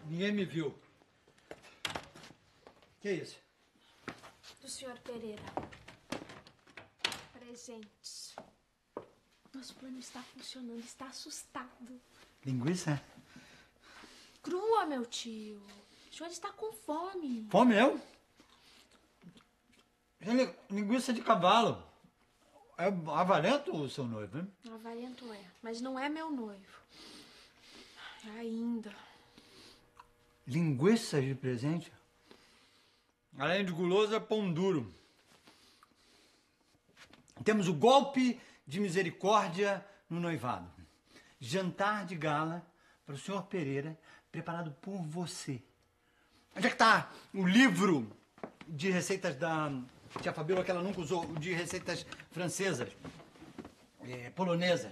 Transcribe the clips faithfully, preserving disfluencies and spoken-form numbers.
Ninguém me viu. Que é isso? Do senhor Pereira. Presentes. Nosso plano está funcionando, está assustado. Linguiça? Crua, meu tio. O senhor está com fome. Fome eu? Linguiça de cavalo. É avarento o seu noivo, hein? Avarento é, mas não é meu noivo. Ainda. Linguiça de presente? Além de guloso, é pão duro. Temos o golpe de misericórdia no noivado. Jantar de gala para o senhor Pereira, preparado por você. Onde é que está o livro de receitas da tia Fabíola, que ela nunca usou, de receitas francesas, é, polonesas?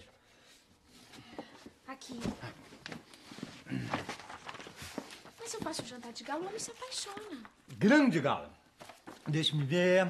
Aqui. Mas eu faço um jantar de gala, o homem se apaixona. Grande gala. Deixa-me ver.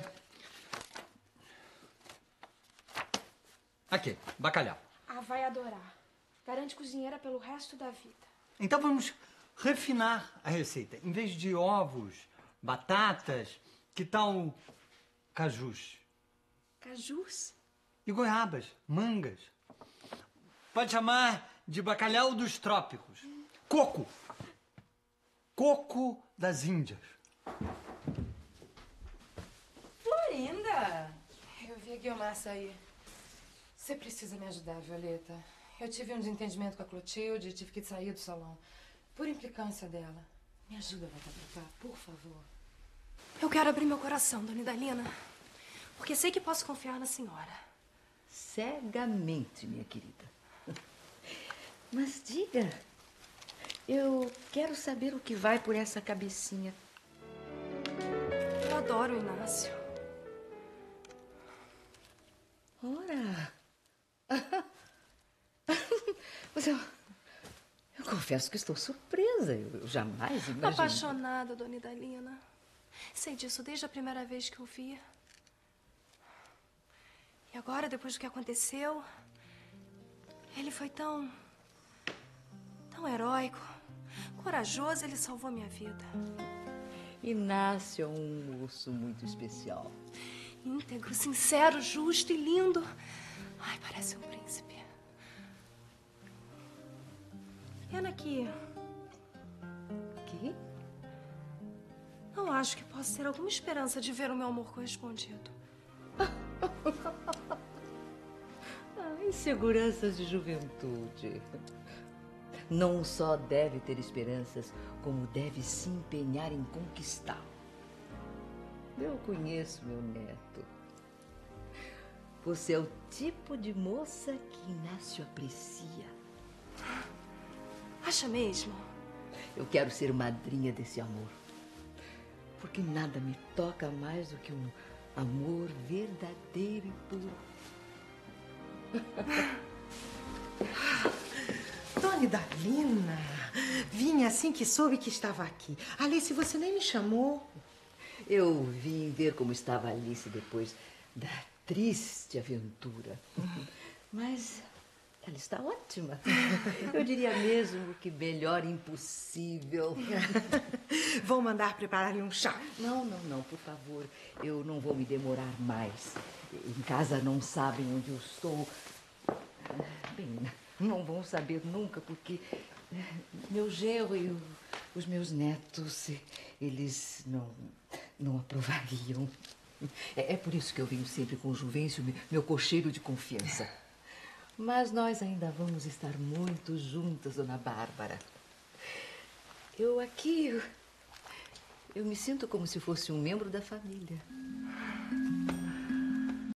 Aqui, bacalhau. Ah, vai adorar. Garante cozinheira pelo resto da vida. Então vamos refinar a receita. Em vez de ovos, batatas, que tal cajus? Cajus? E goiabas, mangas. Pode chamar de bacalhau dos trópicos. Coco. Coco das Índias. Florinda! Eu vi a Guiomar sair. Você precisa me ajudar, Violeta. Eu tive um desentendimento com a Clotilde e tive que sair do salão. Por implicância dela. Me ajuda a voltar pra cá, por favor. Eu quero abrir meu coração, dona Idalina. Porque sei que posso confiar na senhora. Cegamente, minha querida. Mas diga, eu quero saber o que vai por essa cabecinha. Eu adoro o Inácio. Ora... Mas eu, eu confesso que estou surpresa. Eu, eu jamais imaginei. Apaixonada, dona Idalina. Sei disso desde a primeira vez que o vi. E agora, depois do que aconteceu, ele foi tão... tão heróico, corajoso, ele salvou minha vida. Inácio é um moço muito especial. Íntegro, sincero, justo e lindo. Ai, parece um príncipe. Pena que... Que? Não acho que possa ter alguma esperança de ver o meu amor correspondido. Ah, inseguranças de juventude. Não só deve ter esperanças, como deve se empenhar em conquistá-lo. Eu conheço meu neto. Você é o tipo de moça que Inácio aprecia. Acha mesmo? Eu quero ser madrinha desse amor. Porque nada me toca mais do que um amor verdadeiro e puro. Dona Idalina, vim assim que soube que estava aqui. Alice, você nem me chamou. Eu vim ver como estava Alice depois da triste aventura. Mas ela está ótima. Eu diria mesmo que melhor impossível. Vou mandar preparar-lhe um chá. Não, não, não, por favor. Eu não vou me demorar mais. Em casa não sabem onde eu estou. Bem, não vão saber nunca, porque meu genro e o, os meus netos, eles não, não aprovariam. É, é por isso que eu venho sempre com o Juvencio, meu cocheiro de confiança. Mas nós ainda vamos estar muito juntas, dona Bárbara. Eu aqui, eu, eu me sinto como se fosse um membro da família.